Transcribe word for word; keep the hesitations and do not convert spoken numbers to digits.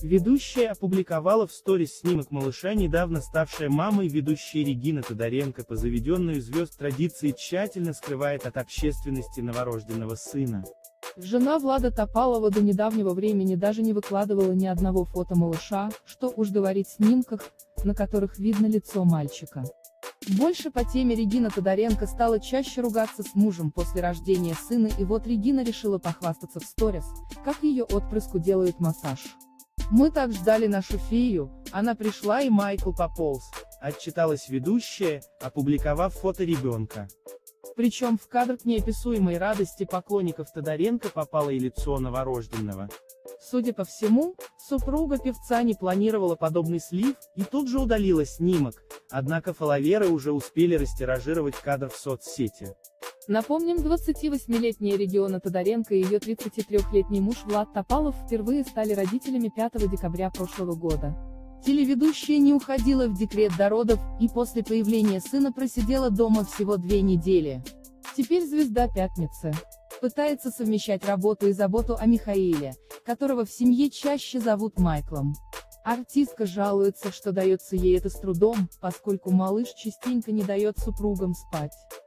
Ведущая опубликовала в сторис снимок малыша, недавно ставшая мамой. Ведущая Регина Тодоренко по заведенной у звезд традиции тщательно скрывает от общественности новорожденного сына. Жена Влада Топалова до недавнего времени даже не выкладывала ни одного фото малыша, что уж говорить о снимках, на которых видно лицо мальчика. Больше по теме Регина Тодоренко стала чаще ругаться с мужем после рождения сына, и вот Регина решила похвастаться в сторис, как ее отпрыску делают массаж. «Мы так ждали нашу фею, она пришла и Майкл пополз», — отчиталась ведущая, опубликовав фото ребенка. Причем в кадр к неописуемой радости поклонников Тодоренко попало и лицо новорожденного. Судя по всему, супруга певца не планировала подобный слив, и тут же удалила снимок, однако фолловеры уже успели растиражировать кадр в соцсети. Напомним, двадцативосьмилетняя Регина Тодоренко и ее тридцатитрёхлетний муж Влад Топалов впервые стали родителями пятого декабря прошлого года. Телеведущая не уходила в декрет до родов, и после появления сына просидела дома всего две недели. Теперь звезда «Пятницы» пытается совмещать работу и заботу о Михаиле, которого в семье чаще зовут Майклом. Артистка жалуется, что дается ей это с трудом, поскольку малыш частенько не дает супругам спать.